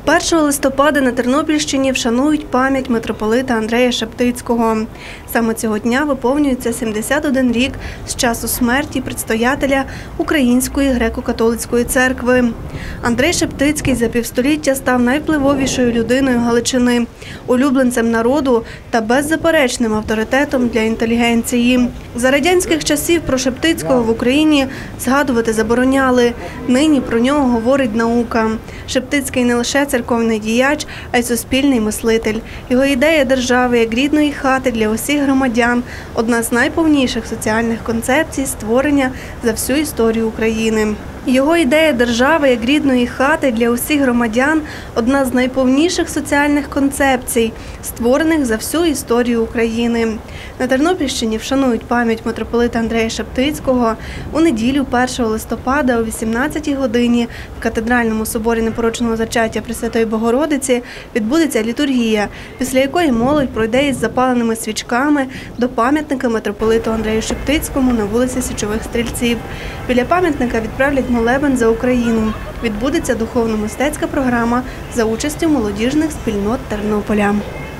1 листопада на Тернопільщині вшанують пам'ять митрополита Андрея Шептицького. Саме цього дня виповнюється 71 рік з часу смерті предстоятеля Української греко-католицької церкви. Андрей Шептицький за півстоліття став найвпливовішою людиною Галичини, улюбленцем народу та беззаперечним авторитетом для інтелігенції. За радянських часів про Шептицького в Україні згадувати забороняли. Нині про нього говорить наука. Шептицький не лише церковний діяч, а й суспільний мислитель. Його ідея держави як рідної хати для усіх громадян – одна з найповніших соціальних концепцій створення за всю історію України. Його ідея держави як рідної хати для усіх громадян – одна з найповніших соціальних концепцій, створених за всю історію України. На Тернопільщині вшанують пам'ять митрополита Андрея Шептицького. У неділю 1 листопада о 18-й годині в Катедральному соборі Непорочного зачаття Пресвятої Богородиці відбудеться літургія, після якої молодь пройде із запаленими свічками до пам'ятника митрополиту Андрею Шептицькому на вулиці Січових Стрільців. Біля пам'ятника відправлять молебен за Україну. Відбудеться духовно-мистецька програма за участю молодіжних спільнот Тернополя.